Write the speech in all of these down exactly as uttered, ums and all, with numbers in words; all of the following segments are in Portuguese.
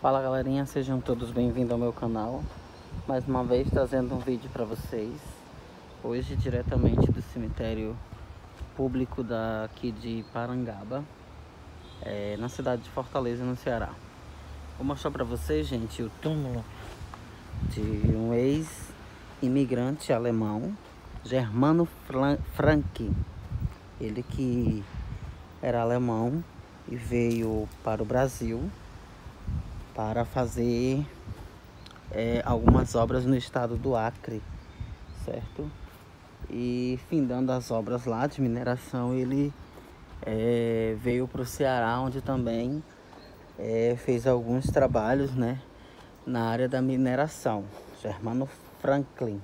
Fala galerinha, sejam todos bem-vindos ao meu canal. Mais uma vez trazendo um vídeo para vocês. Hoje diretamente do cemitério público daqui de Parangaba, é, na cidade de Fortaleza, no Ceará. Vou mostrar para vocês, gente, o túmulo de um ex-imigrante alemão, Germano Frank. Ele que era alemão e veio para o Brasil para fazer é, algumas obras no estado do Acre, certo? E findando as obras lá de mineração, ele é, veio para o Ceará, onde também é, fez alguns trabalhos, né, na área da mineração. Germano Franklin.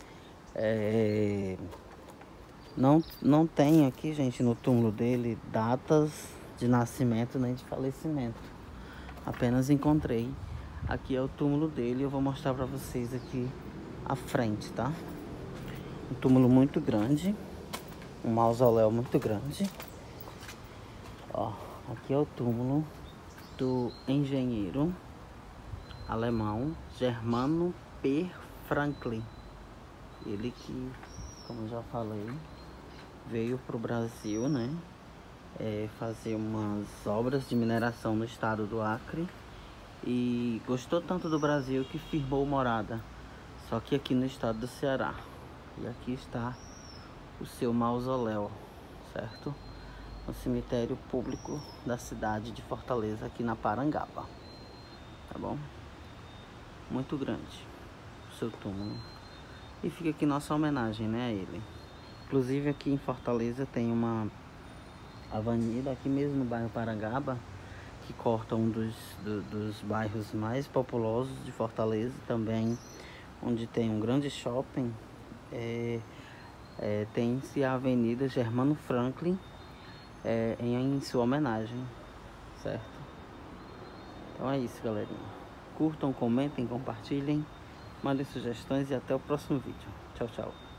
É, não, não tem aqui, gente, no túmulo dele datas de nascimento nem de falecimento. Apenas encontrei. Aqui é o túmulo dele. Eu vou mostrar pra vocês aqui à frente, tá? Um túmulo muito grande, um mausoléu muito grande. Ó, aqui é o túmulo do engenheiro alemão Germano P. Franklin. Ele que, como eu já falei, veio pro Brasil, né? É, fazer umas obras de mineração no estado do Acre e gostou tanto do Brasil que firmou morada, só que aqui no estado do Ceará. E aqui está o seu mausoléu, certo? No cemitério público da cidade de Fortaleza, aqui na Parangaba, tá bom? Muito grande o seu túmulo. E fica aqui nossa homenagem, né, a ele. Inclusive aqui em Fortaleza tem uma avenida aqui mesmo no bairro Parangaba, que corta um dos, do, dos bairros mais populosos de Fortaleza, também onde tem um grande shopping. É, é, tem-se a Avenida Germano Franklin é, em, em sua homenagem, certo? Então é isso, galerinha. Curtam, comentem, compartilhem, mandem sugestões e até o próximo vídeo. Tchau, tchau.